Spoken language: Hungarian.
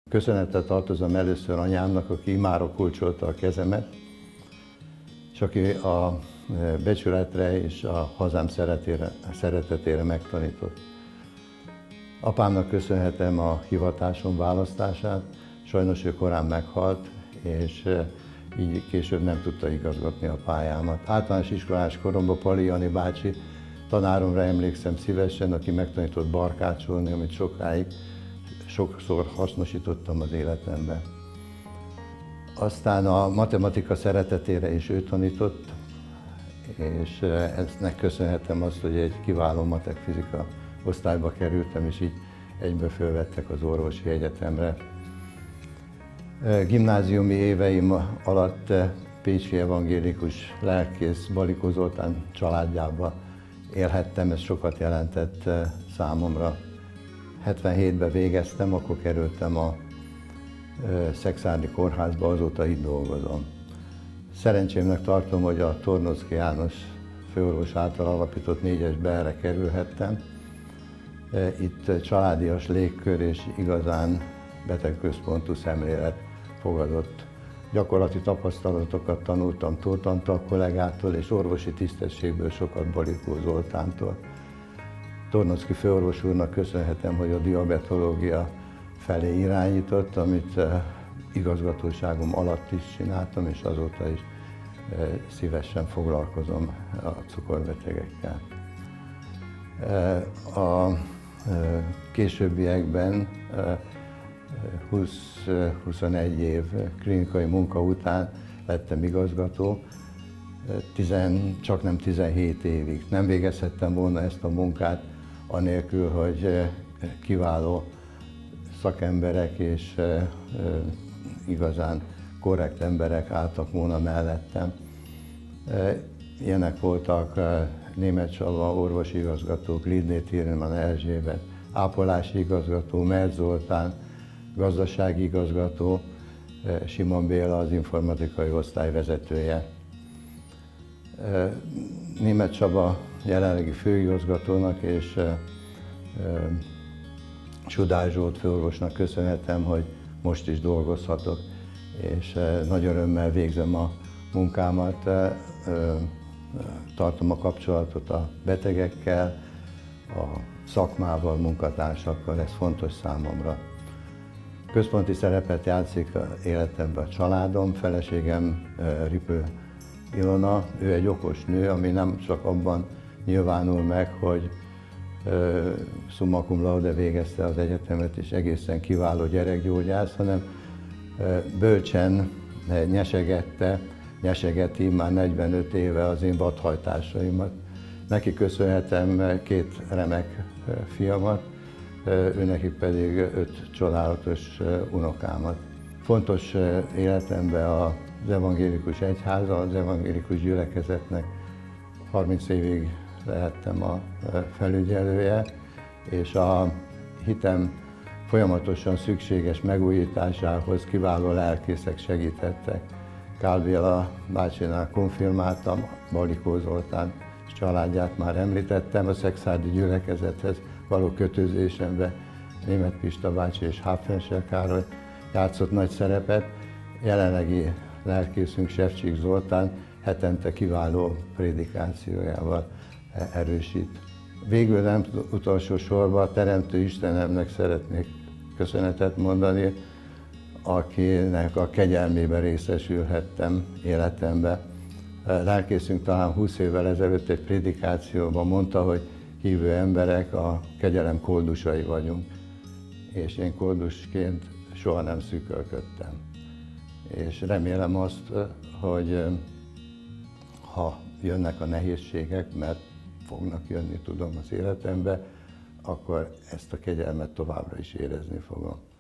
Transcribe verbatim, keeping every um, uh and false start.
Köszönettel tartozom először anyámnak, aki imára kulcsolta a kezemet, és aki a becsületre és a hazám szeretére, szeretetére megtanított. Apámnak köszönhetem a hivatásom választását, sajnos ő korán meghalt, és így később nem tudta igazgatni a pályámat. Általános iskolás koromban Pali Jani bácsi tanáromra emlékszem szívesen, aki megtanított barkácsolni, amit sokáig sokszor hasznosítottam az életemben. Aztán a matematika szeretetére is ő tanított, és ennek köszönhetem azt, hogy egy kiváló matek-fizika osztályba kerültem, és így egybe fölvettek az orvosi egyetemre. Gimnáziumi éveim alatt pécsi evangélikus lelkész Balikó Zoltán családjába élhettem, ez sokat jelentett számomra. hetvenhétben végeztem, akkor kerültem a Szekszárdi kórházba, azóta itt dolgozom. Szerencsémnek tartom, hogy a Tornóczky János főorvos által alapított négyes be-re kerülhettem. Itt családias légkör és igazán betegközpontú szemlélet fogadott. Gyakorlati tapasztalatokat tanultam Tóth Antal kollégától, és orvosi tisztességből sokat Balikó Zoltántól. Tornóczky főorvos úrnak köszönhetem, hogy a diabetológia felé irányított, amit igazgatóságom alatt is csináltam, és azóta is szívesen foglalkozom a cukorbetegekkel. A későbbiekben húsz-huszonegy év klinikai munka után lettem igazgató, tizen, csak nem tizenhét évig. Nem végezhettem volna ezt a munkát anélkül, hogy kiváló szakemberek és igazán korrekt emberek álltak volna mellettem. Ilyenek voltak Németh Csaba orvosi igazgató, Glidné Tirman Erzsébet, ápolási igazgató, Mert Zoltán, gazdasági igazgató, Simon Béla az informatikai osztály vezetője. Németh Csaba jelenlegi főigazgatónak és Sudár Zsolt főorvosnak köszönhetem, hogy most is dolgozhatok, és nagy örömmel végzem a munkámat, tartom a kapcsolatot a betegekkel, a szakmával, munkatársakkal, ez fontos számomra. Központi szerepet játszik életemben a családom, feleségem Ripő Ilona, ő egy okos nő, ami nem csak abban nyilvánul meg, hogy summa cum laude végezte az egyetemet, és egészen kiváló gyerekgyógyász, hanem bölcsen nyesegette, nyesegeti már negyvenöt éve az én vadhajtásaimat. Neki köszönhetem két remek fiamat, őnekik pedig öt csodálatos unokámat. Fontos életemben az evangélikus egyháza, az evangélikus gyülekezetnek harminc évig lehettem a felügyelője, és a hitem folyamatosan szükséges megújításához kiváló lelkészek segítettek. Kál Béla bácsinál konfirmáltam, Balikó Zoltán és családját már említettem, a szekszárdi gyülekezethez való kötőzésemben Németh Pista bácsi és Hápfensel Károly játszott nagy szerepet. Jelenlegi lelkészünk Sefcsik Zoltán hetente kiváló prédikációjával erősít. Végül nem utolsó sorban Teremtő Istenemnek szeretnék köszönetet mondani, akinek a kegyelmében részesülhettem életemben. Lelkészünk talán húsz évvel ezelőtt egy prédikációban mondta, hogy hívő emberek a kegyelem koldusai vagyunk, és én koldusként soha nem szűkölködtem. És remélem azt, hogy ha jönnek a nehézségek, mert fognak jönni, tudom, az életembe, akkor ezt a kegyelmet továbbra is érezni fogom.